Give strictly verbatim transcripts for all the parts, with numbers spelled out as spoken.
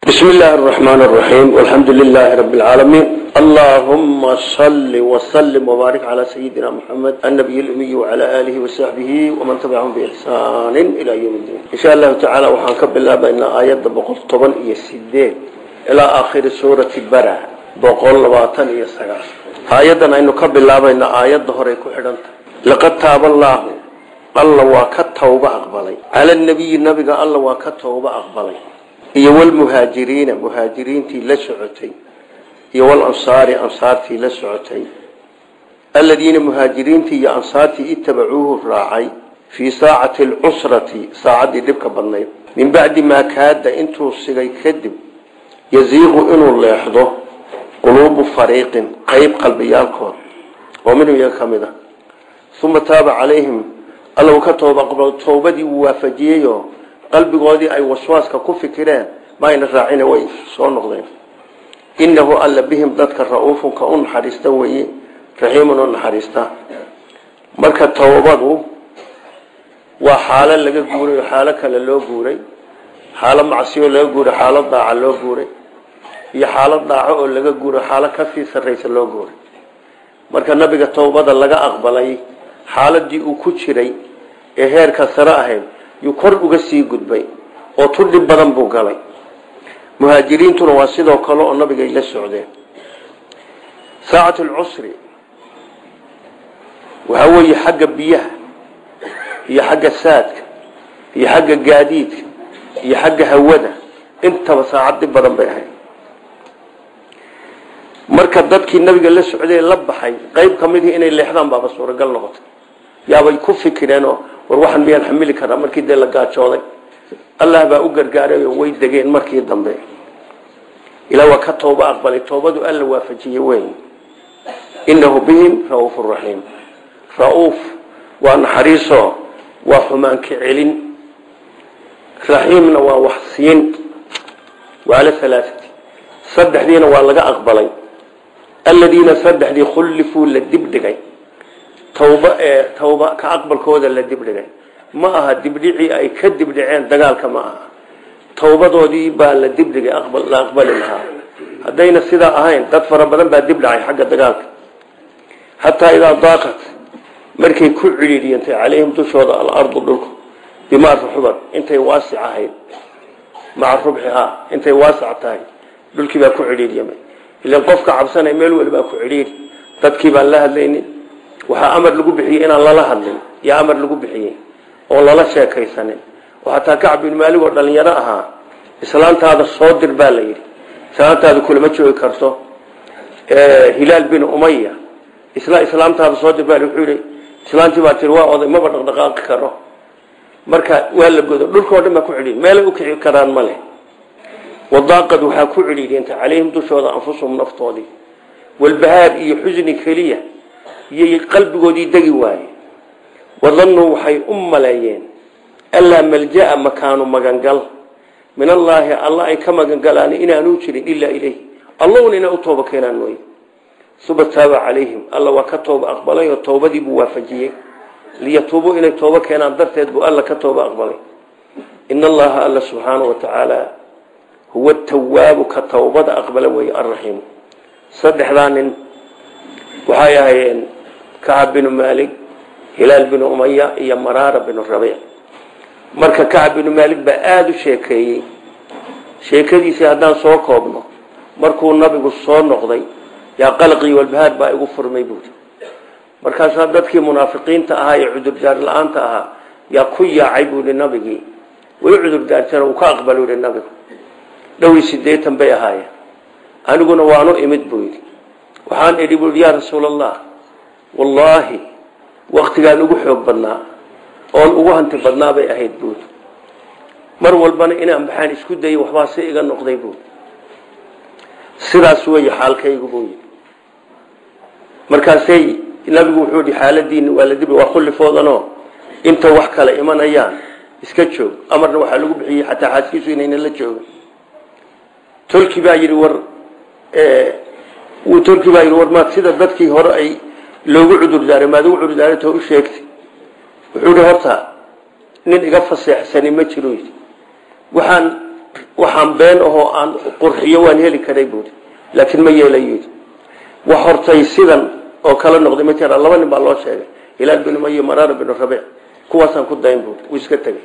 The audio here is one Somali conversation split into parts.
بسم الله الرحمن الرحيم والحمد لله رب العالمين اللهم صل وسلم وبارك على سيدنا محمد النبي الأمي وعلى آله وصحبه ومن تبعهم بإحسان إلى يوم الدين إن شاء الله تعالى وحنكب الله بأن آيات بقول طبعا يسدين إلى آخر سورة البرع بقول لباطن يسقى آياتنا إنه كب الله بأن آيات ظهره كحرنت لقد تاب الله الله وكتوب أقبلي على النبي النبي قال الله وكتوب أقبلي iyo wal muhaajiriina muhaajiriintii la socotay iyo wal ansaari ansaartii la socotay alladina muhaajiriintii iyo ansaartii ittabacuuhu raacay fi saacati al-usrati saacadii dibka badnayd min ba'di ma kaada intuu sigay kadib yaziiqu inuu leexdo quluubu fariiqin qayb qalbiyaalkood oo minhu yakamida thumma taaba calayhim allahu ka tooba qabla toobadii waafajiyo qalbigoodii ay waswaaska ku fikireen ma ayna raacina way soo noqdeen innahu alla bihim dadka raufun ka un xarista way rahiimun un xarista marka toobadu waa xaalad laga guuray xaalad kale loo guuray xaalad macsiyo laga guuray xaalad daaca loo guuray iyo xaalad daaco oo laga guuray xaalad ka sii sareysa loo guuray marka nabiga toobada laga aqbalay xaaladii uu ku jiray ee heerka sare ahayd يكر وجسي جدبي أو ترد بدن بوجلي مهاجرين تنواسده وكلوا النبي جاي للسعودية ساعة العسر وهو يحج بيه يحج السادك يحج الجديد يحج هوده أنت وساعد بدن بيه مركب ضدك النبي جاي للسعودية لبحي قريب كمده إن اللي حضن باب الصورة قال نقط يا أبي كفي كرانو warwaxan biyaan xamili karaa markii de la gaajooday Allah baa u gargaaray way dageen markii dambe ila wa ka tooba aqbalay toobadu alla waafajiyay weyn innahu bihim raufur rahim rauf wa nahariso wa xumaan ka celin rahimna waa waxsiin wala thalathati saddexdiina waa laga aqbalay alladina saddexdii khulifu la dibdhigay توبة توبة كأقبل كودا اللي دبلنا ما ها دبلعي أي كدبلعين دجالك معها توبة دودي بال دبلعي أقبل لا أقبل لها هدينا السيدة أهين تدفر بدن بدبلعي حق دجالك حتى إذا ضاقت مركي كل عليدي أنت عليهم تشهد الأرض لكم بما الرحبر أنت واسع هين مع الربحها أنت واسع تاي لك بكل عليدي يمين إلا قفك عبسنا يميل ولا بكل عليدي تذكي بالله الليني waxa amar lagu bixiyay in Allah la hadlin ya amar lagu bixiyay oo lala sheekaysanin waxa Kacb bin Maalik oo dhalinyaro ahaa islaantaada soo dir baa la yiri islaantaada kulama joogi karto ee Hilaal bin Umayya isla islaantaada soo dir baa wuxuu yiri islaantii baa tir waa oday ma dhaqdhaqaaq karo marka waa la godo dhulkooda ma ku xidhin meel u kici karaan male wadaaqad waxa ku xidhiideen ta calayhim dushooda anfusum naftoodi wal bahaad iyo xusni kaliya يي قلب جودي دقي واي وظنوا وحي أم ملايين ألا ملجأ مكان مجنجل من الله الله أي كما جنجل أنا إنا نوشر إلا إليه الله إنا أتوب كنا نوي ثم تاب عليهم الله وكتوب أقبله والتوبة دي بوافجيه ليتوبوا إلى التوبة كنا درت يدبو الله كتوب أقبله إن الله الله سبحانه وتعالى هو التواب كتوبة أقبله وهي الرحيم صدق لان وحياهين كعب بن مالك هلال بن أمية يا مرارة بن الربيع مركا كعب بن مالك بآد شيكي شيكي سيادان صوك وابنه مركو النبي قصور نقضي يا قلقي والبهاد با يغفر ميبوت مركا سادتك منافقين تأها يعذر جار الآن تأها يا كويا عيبوا للنبي ويعذر جار ترى وكاقبلوا للنبي لو يسديتم بيهاية أنا قلنا وانو إمد بويد وحان إليبول يا رسول الله والله وقت قال ugu xoog badnaa oo ugu hanti badnaa bay ahayd buud mar walbana inaan baxaan isku day waxba si iga noqday buud sidaas way xaalkaygu buud markaasay nabigu wuxuu di xaaladiin wala dib waa khulfoodano inta wax kale imanayaan iska joog amarna waxa lagu bixiyay xataa xaaskiisu inay la joogo tolki baa yiri war ee uu tolki baa yiri war ma sida dadkii hore ay loogu cudur daaray maadu cudur daaray too u sheegtay wuxuu horta nin iga fasaxsan ma jiro waxaan waxaan been ahoo aan qurxiyo waan heli karay buuri laakiin ma yeelayo wax hortay sidan oo kala noqday ma jira laba nin baa loo sheegay Hilaal bin Umayya Maraar bin Rabi' kuwaasaan ku dayn buuri uu iska tagay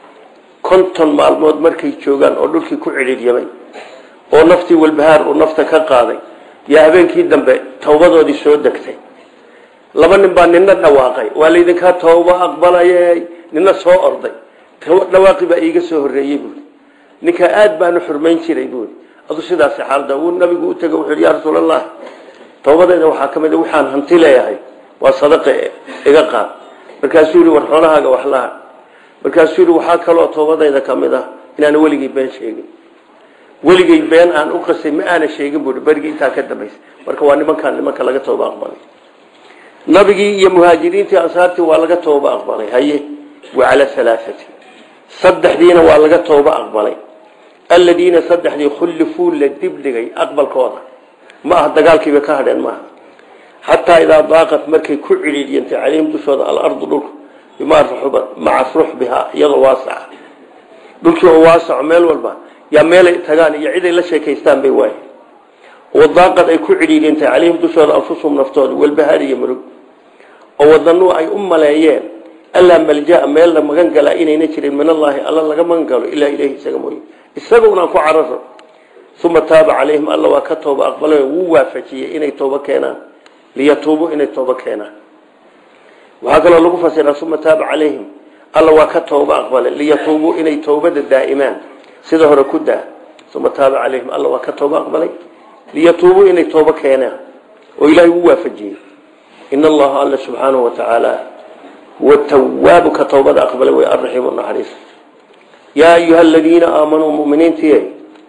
konton maalmood markay joogaan oo dhulkii ku ciriiriyay oo naftii walbahaar oo nafta ka qaaday yaa habeenkii dambe tawbadoodii soo degtay laba nin baa ninna dhawaaqay waa leedinka tawba aqbalayay ninna soo orday dhawaaqi baa iiga soo horeeyay buuri ninka aad baan u xurmayn jiray buuri adu sidaas xaalada uu nabigu u tagay wuxuu yaa rasuulallah tawbadeeda waxa kamid ah waxaan hanti leeyahay waa sadaqa iga qaad markaasuu yiri war xoolahaaga wax la markaasuu yiri waxa kale oo tawbadeeda kamid ah inaan weligii been sheegin weligii been aan u qasay ma aan sheegin buuri barigi inta ka dambeysay marka waa nimankan nimanka laga tawba aqbalay nabigi iyo muhaajiriintii ansaartii waa laga tawba aqbalay haye wa ala thalathati saddexdiina waa laga tawba aqbalay alladina saddexdii khulfu la dibdigay aqbalkooda ma ah dagaalkiiba ka hadheen ma hatta ila daaqat markay ku ciliyeen taaliim dushooda al-ard dhulka bima ruhba ma ruh biha yada waasa dhulkii oo waasa meel walba ya meel tagaan iyo cid ay la sheekaystaan bay waay oo daaqad ay ku ciliyeen taaliim dushooda anfusum naftooda wal bahariya murug oo wadanu ay ummaleeyeen alla malja meel la magan gala inayna jirin min Allah alla laga magan galo ila ilayhi sagamooy isaguna ku cararo ثم تاب عليهم الله وكتوب أقبله ووافجيه إني توبة كنا ليتوبوا إني توبة كنا وهكذا الله فسر ثم تاب عليهم الله وكتوب أقبله ليتوبوا إني توبة دائما سيده ركودا ثم تاب عليهم الله وكتوب أقبله ليتوبوا إني توبة كنا وإلهي ووافجيه إن الله الله سبحانه وتعالى هو التواب كتوبة أقبله والرحيم والنحريس يا أيها الذين آمنوا مؤمنين تيه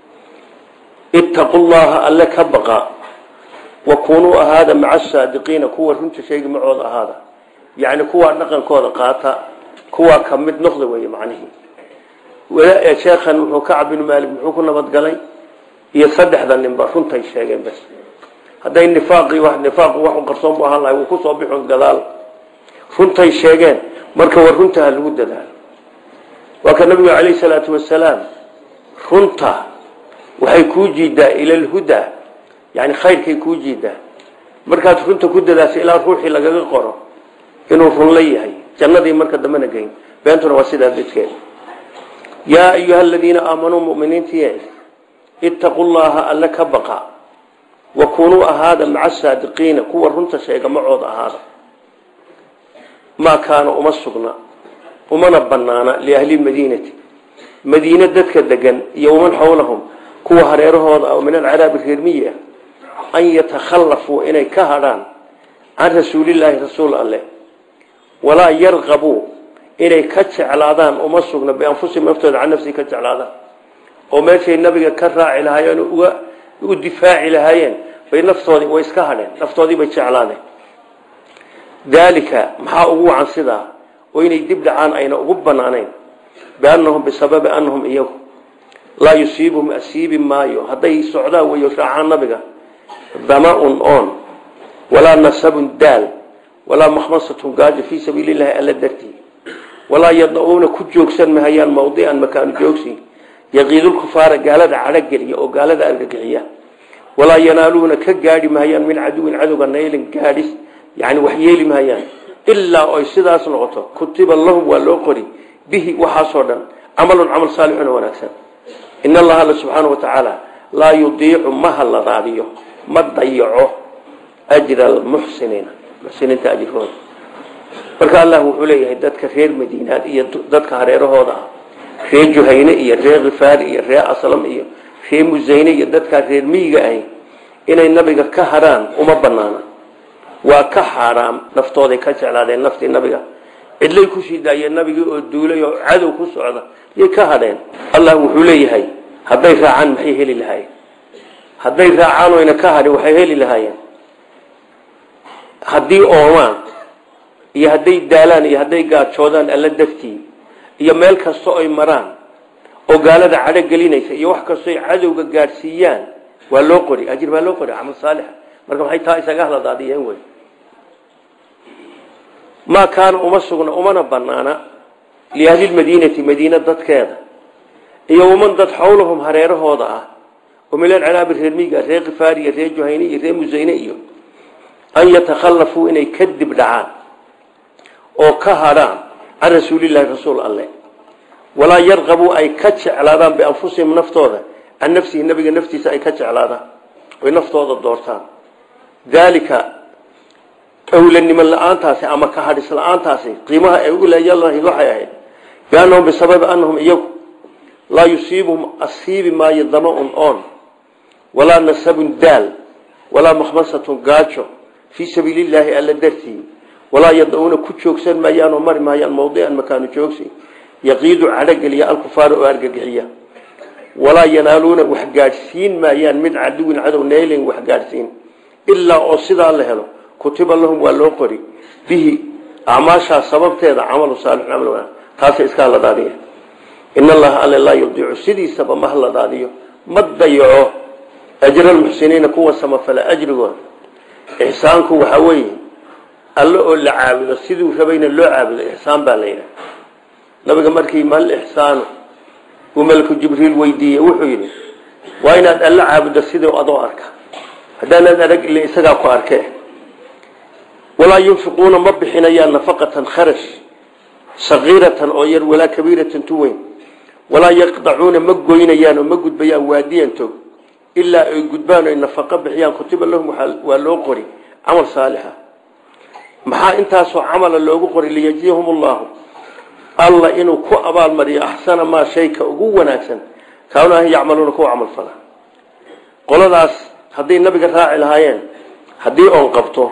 اتقوا الله ألا كبقى وكونوا هذا مع الصادقين كوا رنت شيء معوض هذا يعني كوا نقن كوا قاطع كوا كمد نقض ويا معنيه ولا يا شيخنا وكعب بن مالك وحكنا بدقلي يصدح ذا النبار رنت الشيء بس هذا النفاق واحد نفاق واحد قرصان بها الله وكسر بحون قلال رنت الشيء مركب رنت هالود ذا وكان النبي عليه الصلاة والسلام رنته waxay ku jiidaa ila al-huda yani khayrkay ku jiidaa markaad runta ku dadaasho ilaa ruuxi laga qoro inuu run leeyahay jannadii marka damana geyn beentuna waa sida dadkeen ya ayyuhal ladina aamanu mu'miniintiya ittaqullaha alla kabaqa wa kunu ahada ma'a as-sadiqin kuwa runta sheega macooda ahada ma kaana umasugna umana banaana li ahli madinati madina dadka degan iyo man hawlahum kuwa hareerahooda oo min al-arab al-hirmiya an yatakhallafu inay ka hadaan an rasuulillahi rasuul allah wala yarqabu inay ka jeclaadaan uma sugna bi anfusihim naftooda an nafsi ka jeclaadaan oo meeshay nabiga ka raaci lahaayeen uga u difaaci lahaayeen bay naftoodii way iska hadeen naftoodii bay jeclaadeen dalika maxaa ugu wacan sida oo inay dib dhacaan ayna ugu banaaneen baanahum bisabab annahum iyagu لا يصيبهم أسيب مايو هذا يسعدا ويشرع النبي ظمأ أون ولا نسب دال ولا مخمصة قاد في سبيل الله ألا درتي ولا يضعون كجوكسا مهيان موضعا مكان جوكسي يغيظ الكفار قالت على قرية أو قالت على قرية ولا ينالون كجاري مهيان من عدو عدو نيل قارس يعني وحييل مهيان إلا أيسدا صنعته كتب الله والأقري به وحصدا عمل عمل صالح ونكسا إن الله سبحانه وتعالى لا يضيع مهل ضعيه ما ضيعه أجر المحسنين محسنين تأجرون فقال الله عليه ذاتك خير مدينة ذاتك هريره هذا خير جهينة خير غفار خير أصلم خير مزينة ذاتك خير ميغا إن النبي كهران وما بنانا وكحرام نفتوذي كجعل هذا النفط النبي إلا يكشي داي النبي الدولة عدو كسعدا يكهرين الله عليه هاي هذي راعان محيه للهاي هذي راعان وين كهر وحيه للهاي هذي أومان يهدي دالان يهدي قاد شودان ألا دفتي يمال كالصوء مران وقال هذا على قلينيس يوح كالصوء عدو قارسيان واللوقري أجر واللوقري عمل صالح مركب حي تائسة قهلا دادي ينوي ما كان أمسكنا أمنا بنانا لأهل المدينة مدينة ضد كذا iyo man dad xawlahum hareerahooda ah oo milan calaab reermiga reer qifaari reer juhayni reer musayne iyo an yatakhallafu inay kadib dhacaan oo ka hadaan an rasuulillahi rasuul allah wala yarqabu ay ka jeclaadaan bi anfusihim naftooda an nafsihi nabiga naftiisa ay ka jeclaadaan oo naftooda doortaan dalika awlanima la'aantaasi ama ka hadis la'aantaasi qiimaha ay u leeyahay waxay ahayd baanahum bisabab annahum iyagu la yusibuhum asibi ma yadmaun on wala nasabun dal wala makhmasatun gaajo fi sabilillahi alla darti wala yaduna ku joogsan maayaan oo mar maayaan mawdi'an makaanu joogsi yaqiidu cadagliya al-kufaar oo argagixiya wala yanaaluna wax gaadhsiin maayaan mid caduwin cadow neelin wax gaadhsiin illa oo sida la helo kutiba lahum wa loo qori bihi amaasha sababteeda amal saalix amal wa taasi iska la daadiyo inna allaha alla la yudii'u sidii sabab ma la daadiyo madayo ajra al-muhsiniina kuwa sama fala ajrigood ihsaanku waxa weeye alla oo la caabudo sidii rabayna loo caabudo ihsaan baa leeyahay nabiga markii mal ihsaan uu malku jibriil weydiiyay wuxuu yiri waa inaad alla caabudo sidii adoo arka hadana arag ilaa isaga ku arkay wala yunfiquna mabxinaya nafaqatan kharash saghiratan oo yar wala kabiratan tuwayn wala yaqda'una magoynayaan oo magudbayaan waadiyanto illa ay gudbaan ay nafaqa bixiyaan kutiba lahum wa loo qori amal saaliha maxaa intaas oo amal loogu qori liyajihum allah alla inuu ku abaal mariyo ahsana ma shayka ugu wanaagsan kaana ay yacmaluuna ku amal fala qoladaas hadii nabiga raaci lahaayeen hadii oon qabto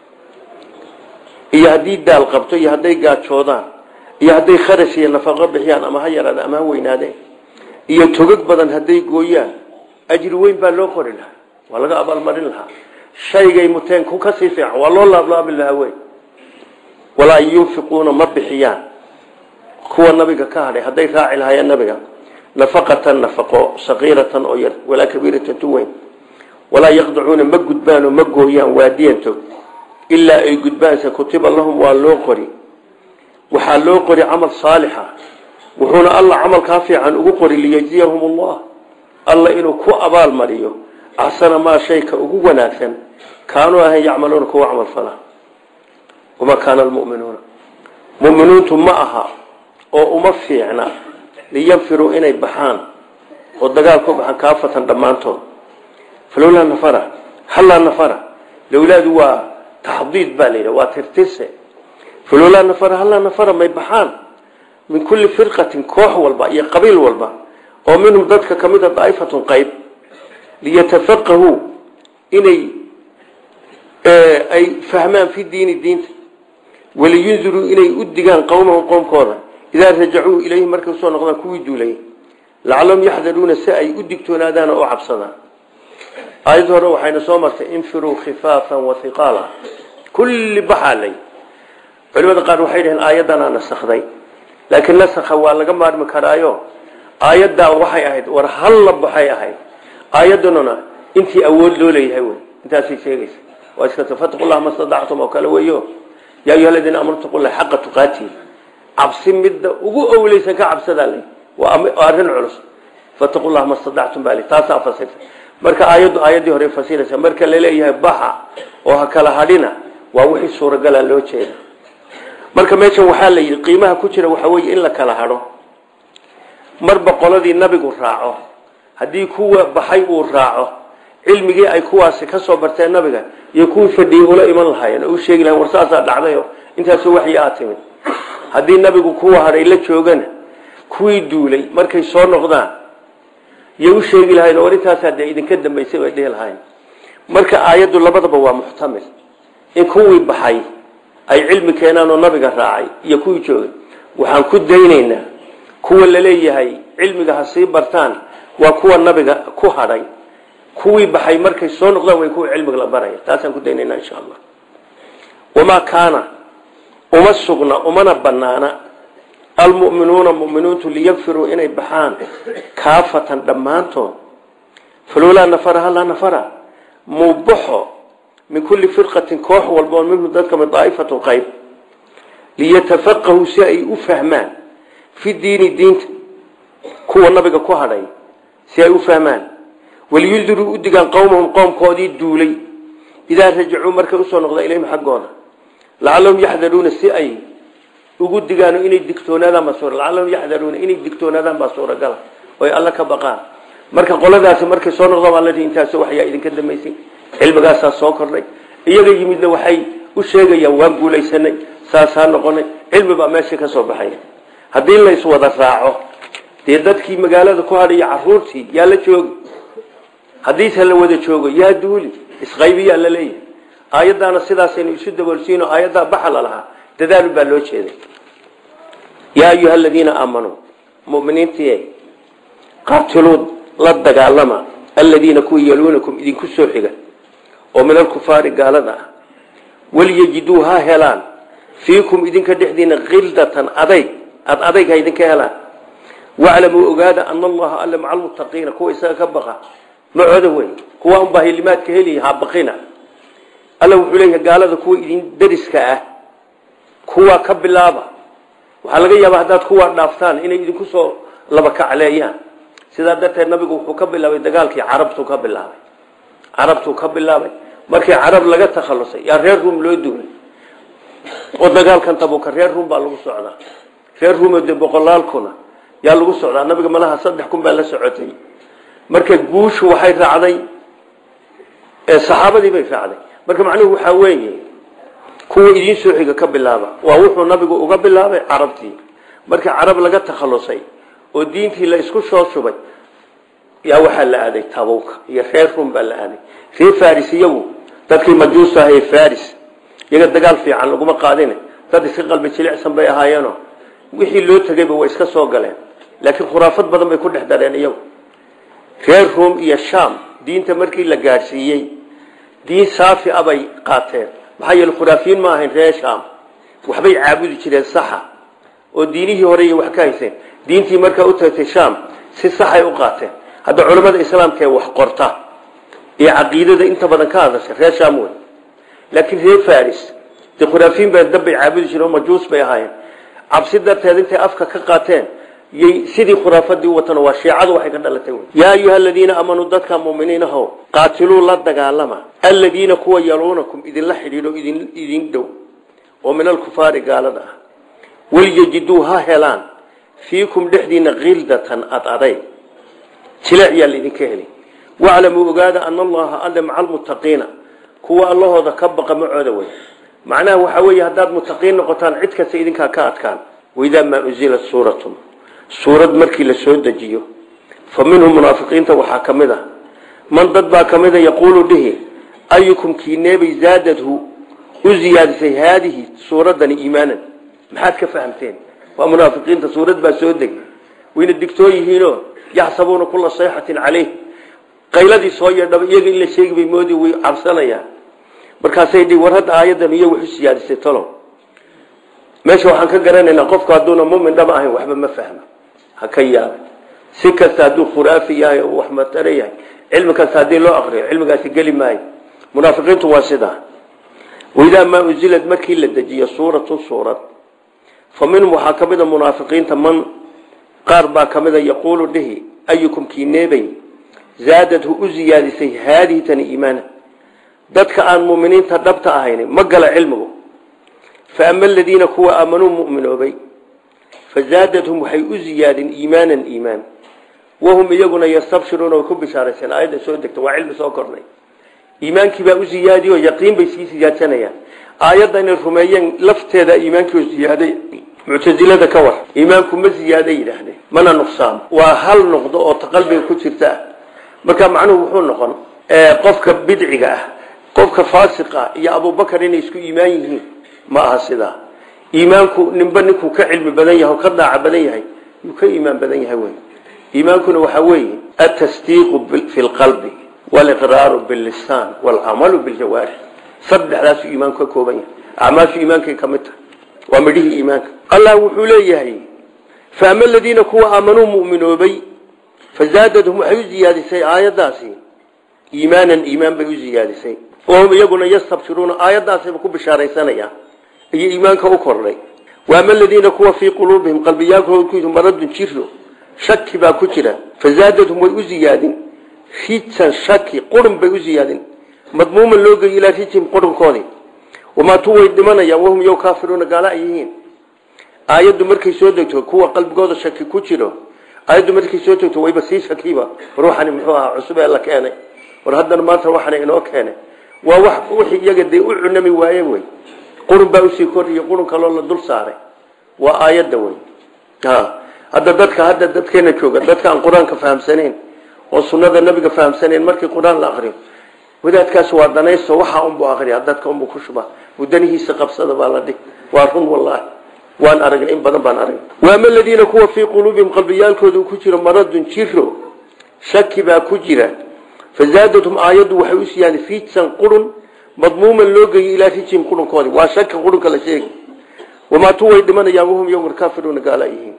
iyo hadii daal qabto iyo hadii gaajoodaan iyo hadii kharash iyo nafaqa bixiyaan ama hayarada ama weynaadeen iyo togag badan hadii gooyaan ajri weyn baa loo qori lahaa waa laga abaal marin lahaa shaygay muteen ku ka sii fiican waa loo laablaab lahaa way wala yunfiquna mabxiyaan kuwa nabiga ka haday haday raaci lahaayeen nabiga nafaqatan nafaqo saghiratan oo yar wala kabiratan tuwayn wala yaqda'una magudbaan oo magooyaan waadiyanto illa ay gudbaan sa kutiba lahum wa loo qori waxa loo qori amal saalixa wuxuuna alla amal ka fiican ugu qori liyajiyahum allah alla inuu ku abaal mariyo ahsana ma shayka ugu wanaagsan kaanu ahay yacmaluuna ku amal fala wama kana almu'minuna mu'minuntu ma'aha oo uma fiicna liyanfiru inay baxaan oo dagaal ku baxan kaafatan dhamaantood falawla nafara halla nafara lawlaadu waa tahdid balila waa tirtise falawla nafara halla nafara may baxaan min kulli firqatin koox walba iyo qabiil walba oo minhum dadka kamida daa'ifatun qayb liyatafaqahu inay ay fahmaan fi diini diinta waliyunziru inay u digaan qowmahum qowmkooda إذا رجعوا إليه مركز صنع قضاء كوي دولي لعلهم يحذرون سائي أدكتون هذا أو عبصنا أيضا روحين صومت انفروا خفافا وثقالا كل بحالي علماء قالوا حيرهن آياتنا نسخ ذي لكن نسخ والا قمار مكرايو آيات دا وحي أهد ورحل بحي أهد آياتنا انتي أول دولي هاي انت أسي سيغيس وأسكت فتقوا الله ما استطعتم وكالويو يا أيها الذين أمروا تقول الله حق تقاتل عبس مدة وجو أوليس كعبس ذلك وأرن علص فتقول الله ما استطعتم بالي تاسع فصيل مركا آيات آيات هري فصيلة مركا لليه بحا وهكلا هدينا ووحي الصورة قال له شيء مركا ما يشوف حالي قيمها كتير وحوي إلا كلا هرو مربى قلدي النبي قرعه هدي كوا بحي قرعه علمي جاء أي كوا سكسر برتين النبي يكون فديه ولا إيمان الحياة أو شيء له ورصاصة دعوه أنت سوى حياتي haddii nabigu kuwa haray la joogana kuwii duulay markay soo noqdaan iyo u sheegi lahayn oo intaas hadda idinka dambeysay way dheel lahayn marka aayadu labadaba waa muhtamil in kuwii baxay ay cilmi keenaan oo nabiga raacay iyo kuwii joogay waxaan ku daynaynaa kuwa la leeyahay cilmiga hasii bartaan waa kuwa nabiga ku haray kuwii baxay markay soo noqdaan way kuwa cilmiga la baray taasaan ku daynaynaa insha Allah wama kana وما السجن ومن بنانا المؤمنون مؤمنون ليغفروا إني بحان كافة دمانتو فلولا نفر هلا نفر مبحو من كل فرقة كوح والبون منهم ذلك من طائفة قيب ليتفقهوا سائي أفهمان في الدين الدين kuwa nabiga ku hadhay si ay u fahmaan waliyundiru udigan qowmahum qowmkoodii duulay idaa rajacuu markay usoo noqda ilayhim xaggooda lacallahum yaxdaruuna si ay ugu digaano inay digtoonaadaan baa suura lacallahum yaxdaruuna inay digtoonaadaan baa suuragala oo ay alla ka baqaan marka qoladaasi markay soo noqdaan alla intaas waxyaa idinka damaysay cilmigaasaa soo kordhay iyaga yimidna waxay u sheegayaan waan guulaysanay saasaa noqonay cilmi baa meesha ka soo baxay haddii la is wada raaco dee dadkii magaalada ku hadhaya caruurtii yaa la joogi haddiise la wada joogo yaa duuli isqaybiyaa la leeyahay aayaddaana sidaasaynu isu daboolsiino aayaddaa baxala lahaa dadaal baa loo jeeday yaa ayuha aladiina aamanuu muminiintii qaatiluu la dagaalama aladiina kuwa yaluunakum idinku soo xiga oo min alkufaari gaalada ah waliyajiduu ha helaan fiikum idinka dhexdiina qildatan adayg ad adayg ha idinka helaan waclamuu ogaada ana allaha alla maca almuttaqiina kuwa isaga ka baqa macooda wey kuwa unbaa hilimaadka heliya ha baqina alla wuxuu leeyahay gaalada kuwa idin dariska ah kuwa ka bilaaba waxaa laga yaabaa haddaad kuwa dhaaftaan inay idinku soo laba kacleeyaan sidaa darteed nabigu wuxuu ka bilaabay dagaalkii carabtuu ka bilaabay carabtuu ka bilaabay markii carab laga takhalusay yaa reer ruum loo duulay oo dagaalkan tabuka reer ruum baa lagu socdaa reer ruum de boqolaalkuna yaa lagu socdaa nabiga malaha saddex kun baa la socotay marka guushu waxay raacday ee saxaabadii bay raacday marka macnuhu waxa weeye kuwa idin soo xiga ka bilaaba waa wuxuu nabigu uga bilaabay carabtii markii carab laga takhalusay oo diintii la isku soo shubay yaa waxa la aaday tabuuk iyo reer ruum baa la aaday reer faris iyagu dadkii majuusta ah ee faris iyaga dagaal fiican laguma qaadin dad iska qalbi jilicsan bay ahaayeen wixii loo tagayba way iska soo galeen laakiin khuraafad badan bay ku dhex dareen iyagu reer ruum iyo sham diinta markii la gaarsiiyay diin saafi abay qaateen maxay yeelay khuraafiin ma ahayn reer sham waxbay caabudi jireen saxa oo diinihii hore iyo wax ka hayseen diintii markaa u tagtay sham si sax ay u qaateen hadda culimada islaamka wax qorta ee aqeedada inta badan ka hadashay reer sham way laakiin reer faris de khuraafiin bay dabay caabudi jireen majuus bay ahaayeen cabsi darteed intay afka ka qaateen yay sidii khuraafadii watan waa shiicadu waxay ka dhalatay yaa ayuha alladina amanu dadka muuminiina ho qaatiluu la dagaalama alladina kuwa yaluunakum idin la xidhiidho idin idin dhow oo min alkufaari gaalada ah walyajiduu ha helaan fiikum dhexdiina qildatan ad aday jilaac yaa laidinka heli waclamuu ogaada ana allaha alla maca almuttaqiina kuwa allahooda ka baqa macooda wey macnaha waxaa weeye haddaad muttaqiin noqotaan cid kasta idinkaa ka adkaan waidaa maa unzilat suuratun suurad markii la soo dejiyo fa minhum munaafiqiinta waxaa ka mid ah man dad baa ka mid a yaquulu dhihi ayukum kiineebay zaadadhu u ziyaadisay haadihi suuraddani iimaanan maxaad ka fahamteen waa munaafiqiinta suurad baa soo deg wayna digtoo yihiinoo yaxsabuuna kulla sayxatin caleyh qayladii soo yeedhaba iyaga in la sheegi bay moodi way cabsanayaan markaasay dhi war hadda aayaddan iyo wax u siyaadisay talow meesha waxaan ka garanaynaa qofku hadduuna mumin dhaba ahayn waxba ma fahma ha ka yaaba si kasta hadduu khuraafi yahay oo wax matare yahay cilmi kasta haddii loo aqriyo cilmigaasi geli maayo munaafiqiintu waa sidaa waidaa maa unzilad markii la dejiyo suuratun suurad fa minhum waxaa ka mid a munaafiqiinta man qaar baa ka mid a yaquulu dhihi ayukum kiineebay zaadadhu u ziyaadisay haadihi tani iimaana dadka aan muuminiinta dhabta ahayn ma gala cilmigu fa ama aladiina kuwa aamanuu mu'minoobay fazaadadhum waxay u ziyaadin iimaanan iimaan wahum iyaguna yastabshiruuna way ku bishaarayseen aayadda soo degta waa cilmi soo kordhay iimaankii baa u ziyaadiyo yaqiin bay sii siyaadsanayaan aayadda inay rumeeyeen lafteeda iimaankii oo ziyaaday muctasilada ka war iimaanku ma ziyaaday yidhaahdeen mana nuqsaan waa hal noqdo oo qalbiga ku jirta marka macnuhu wuxuu noqon qofka bidciga ah qofka faasiqa iyo abubakar inay isku iimaan yihiin ma aha sidaa iimaanku ninba ninkuu ka cilmi badan yahay oo ka daaca badan yahay yuu ka iimaan badan yahay wey iimaankuna waxaa weeye atasdiiqu fi lqalbi waliqraaru billisaan walcamalu biljawaarix saddexdaasuu iimaanku ka kooban yahay acmaashu iimaankay ka mid tahay waa midhihii iimaanka allah wuxuu leeyahay faama aladiina kuwa aamanuu mu'minoobay fazaadadhum waxay u ziyaadisay aayaddaasi iimaanan iimaan bay u ziyaadisay wahum iyaguna yastabshiruuna aayaddaasayba ku bishaaraysanayaan iyo iimaanka u kordhay waama aladiina kuwa fii quluubihim qalbiyaalkooda ku maradun jiro shaki baa ku jira fazaadatum way u ziyaadin rijsan shaki qurun bay u ziyaadin madmuuman loo geeyay ilaa rijim qurunkoodii wamaa tu way dhimanayaan wahum yow kaafiruuna gaala ay yihiin aayaddu markay soo degto kuwa qalbigooda shaki ku jiro aayaddu markay soo degto wayba sii shakiiba ruuxani muxuu ahaa cusub ee la keenay war haddana maanta waxana inoo keenay waa wax wixii iyaga dee u cunami waaye wey qurun baa usii kordhiyo qurun kaloo la dul saaray waa aayadda wey hadda dadka hadda dadkeena jooga dadka aan qur-aanka fahamsanayn oo sunnada nabiga fahamsanayn markii qur-aan la aqriyo wadaadkaas waa danaysto waxa unbu aqriya dadka unbu ku shuba mudanihiisa qabsada baa la dhig waa run wallahi waan aragnay in badan baan aragnay waa maladiina kuwa fi qulubihim qalbiyaalkooda ku jira maradun jiro shaki baa ku jira fazaadatum aayadu waxay u siiyaan fiitsan qurun madmuuman loo geeyay ilaa rijim qurunkoodi waa shaki qurunka la sheegay wama tu way dhimanayaan wahum yawm kaafiruuna gaalayihiin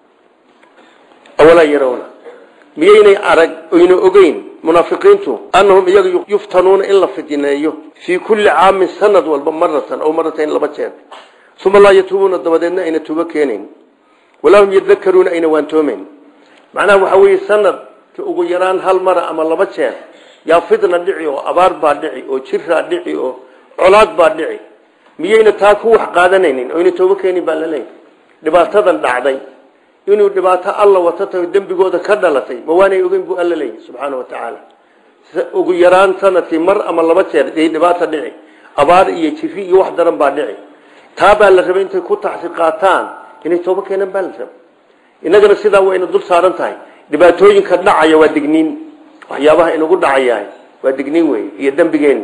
awala yarawna miyaynay arag oyna ogeyn munaafiqiintu annahum iyaga yuftanuuna in la fitneeyo fii kulli caamin sanad walba maratan aw maratayn laba jeer uma laa yatuubuuna dabadeedna ayna tuubo keenayn walaa hum yadakaruuna ayna waantoomayn macnaha waxaa weeye sanadka ugu yaraan hal mara ama laba jeer yaa fitna dhici oo abaar baa dhici oo jiraa dhici oo colaad baa dhici miyayna taa ku wax qaadanaynin oyna tuubo keenin baa la leeyahay dhibaatadan dhacday inuu dhibaato alla watato dambigooda ka dhalatay ma waanay ogeyn buu alla leeyahay subxaanahu wa tacaala ugu yaraan sanadkii mar ama laba jeer ay dhibaato dhici abaar iyo jifi iyo wax daran baa dhici taa baa la rabay intay ku taxsi qaataan inay toobo keenan baa la rabay innagana sidaa wayna dul saaran tahay dhibaatooyinka dhacaya waa digniin waxyaabaha inagu dhacaya waa digniin wey iyo dambigeenni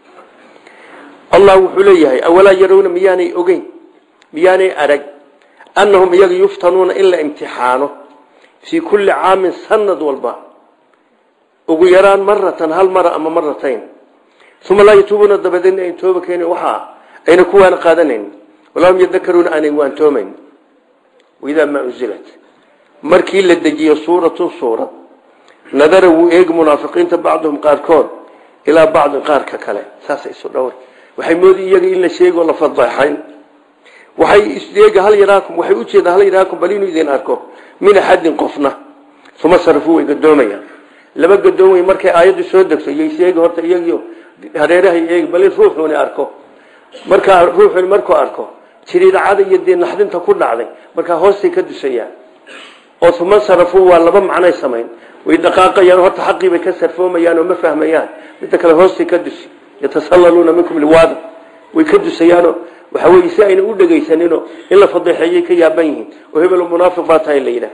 allah wuxuu leeyahay awalaa yarawna miyaanay ogeyn miyaanay arag annahum iyaga yuftanuuna in la imtixaano fii kulli caamin sanad walba ugu yaraan maratan hal mara ama maratayn uma laa yatuubuuna dabadeedna ayn tooba keenin waxaa ayna kuwaana qaadanayn walaa hum yadakaruuna aanay waantoomayn waidaa maa unzilat markii la dejiyo suuratun suurad nadara wuu eegi munaafiqiinta bacduhum qaarkood ilaa bacdin qaarka kale saasay isu dhowr waxay moodi iyaga in la sheegoo la fadbaxayn waxay isdeega hal yaraakum waxay u jeedaa hal yaraakum bal inuu idin arko min axadin qofna uma sarfu way gadoomayaan laba gadoomay markay aayadu soo degto yay sheegi horta iyagiyo hareeraha eegi bal ruuxuna arko marka ruuxuna markuu arko jiriidacada iyo deen naxdinta ku dhacday marka hoostay ka dusayaan oo uma sarfu waa laba macno ay sameeyeen way dhaqaaqayaan horta xaqii bay ka sarfoomayaan oo ma fahmayaan mid kale hoostay ka dusi yatasallaluna minkum liwaad way ka dusayaan waxa weeye si ayna u dhageysanino in la fadeexeeyay ka yaaban yihiin oo hebel munaafiq baa tahay leeyahay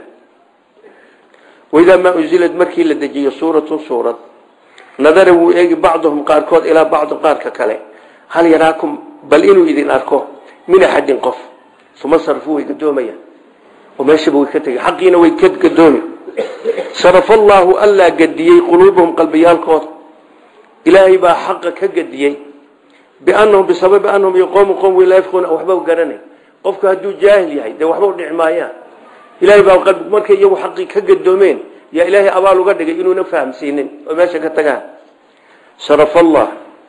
wayda ma unzilad markii la dejiyo suuratu suurad nadara wuu eegi bacduhum qaarkood ilaa bacd qaarka kale hal yaraakum bal inuu idin arko min ahadin qof suma sarfu way gadoomayaan oo meesha way ka tagay xaqiina way ka gadoomi sarafa allahu alla gadiyay quluubahum qalbiyaalkood ilaahay baa xaqa ka gadiyay بأنهم بسبب أنهم يقوموا قوم ولا يفقون أو حبوا قرني قفك هدو جاهل يهي ده وحبوا نعمايان إلهي بقى قلبك مركي يو حقي كقد دومين يا إلهي أبالو قدك إنو نفهم سينين وماشا كتقان صرف الله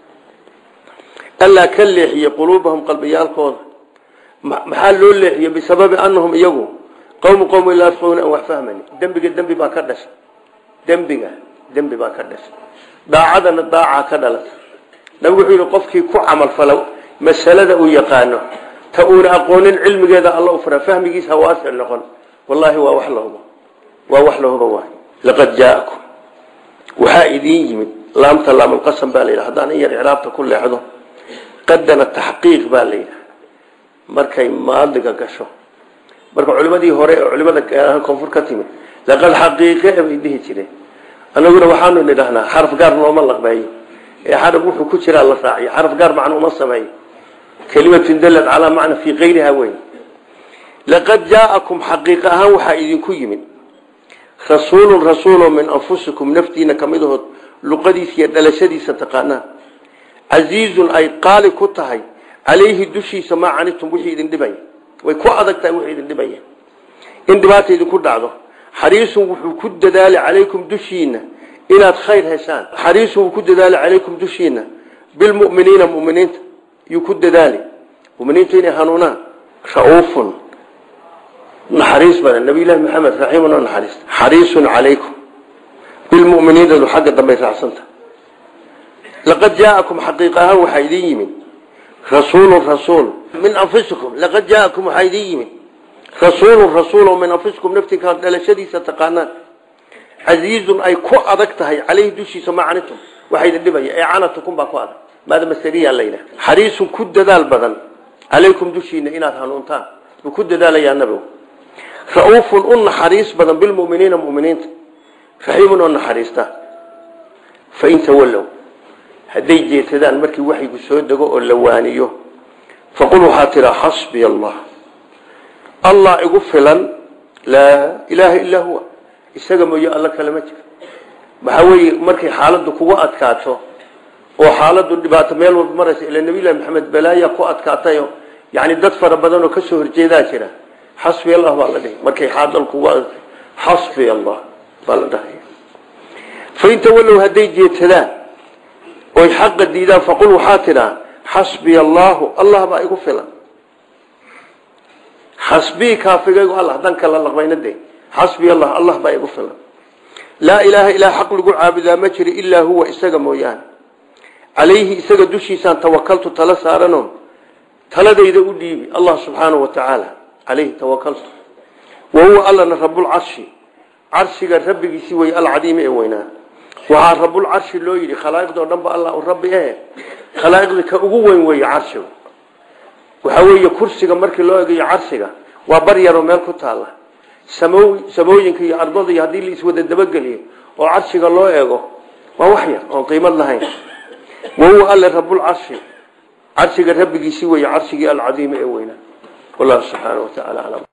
ألا كاللحي قلوبهم قلبيال قوض محلو اللحي بسبب أنهم يقو قوم قوم ولا يفقون أو فهمني دنبك الدنبي با كردش دنبك دنبي با كردش داعدنا الداعة كدلت لو وحيل قفكي كو عمل فلو مسألة او يقانو تقول اقون العلم كذا الله افرا فهمي واسع نقول والله هو وحله هو وحله هو لقد جاءكم وحائدين يمد لام تلام القسم بالله هذان هي الاعراب كل احد قدنا التحقيق بالله markay maadiga gasho marka culimadii hore culimada koonfur ka timid laqad haqiiqe ay dhihi jireen anaguna waxaanu nidhahnaa xarf gaar looma laqbayo حرف وحو كجرا لا راعي حرف قار معنى وما سمي كلمه دلت على معنى في غيرها وين لقد جاءكم حقيقه وحا idinku yimid رسول رسول من انفسكم نفتينا كميده لقديس دلشديسه تقانا عزيز اي قال كتahay عليه دشي سماع عنتم وحي idin dhibay way ku adagtay wixii idin dhibay in dhibaataydu ku dhacdo حريص wuxuu ku dadaali عليكم دشينا إلى خير هشان حريص وكد ذلك عليكم دشينا بالمؤمنين مؤمنين يكد ذلك مؤمنين تيني هنونا شعوف نحريص بنا النبي الله محمد رحمه نحريص حريص عليكم بالمؤمنين ذو حق ضمير عصنته لقد جاءكم حقيقة وحيدي من رسول رسول من أنفسكم لقد جاءكم حيدي من رسول رسول من أنفسكم نفتك هذا شديد ستقانا عزيز أي كو أدكتها عليه دوشي سماعنتم وحيد الدبي إعانتكم بقوانا ماذا مستريا الليلة حريص كد ذا البدن عليكم دوشي إنات هنونتان وكد ذا لي النبي رؤوف أن حريص بدن بالمؤمنين المؤمنين رحيم أن حريصته فإن تولوا هدي جيتدان مركي وحي قسود دقو اللوانيه فقلوا حاترا حسبي الله الله يغفلا لا إله إلا هو استقاموا يا الله كلمتك بحوي مركي حالده كوا أدكاته وحالده دبات ميل ومرس إلى النبي محمد بلايا كوا أدكاته يعني دفر بدنه كسر جيداتنا حسبي الله والله مركي حالده كوا حسبي الله والله فإن تولوا هدي جيتدان ويحق الديدان فقلوا حاتنا حسبي الله الله بقى يغفلا حسبي كافي الله دنك الله بين الدين حسبي الله الله بقى يغفلا لا إله إلا حق لقول عابدا مجري إلا هو إستقى مويان عليه إستقى دوشيسان توكلت تلسارنهم تلدي إذا أديبي الله سبحانه وتعالى عليه توكلت وهو الله رب العرش عرشك ربك سوى العظيم إوينا وها رب العرش لو يري خلائق دو دنب الله ورب ايه خلائق ka ugu weyn way carshiga waxa weeye kursiga markii loo eegayo carshiga waa bar yar oo meel ku taala samooy samooyinka iyo ardada iyo hadii la iswada dabagaliyo oo carshiga loo eego waa wax yar oo qiimad lahayn wuu alla rabbul arshi carshiga rabbigiisi way carshiga al-azim ee weyna wallahu subhanahu wa ta'ala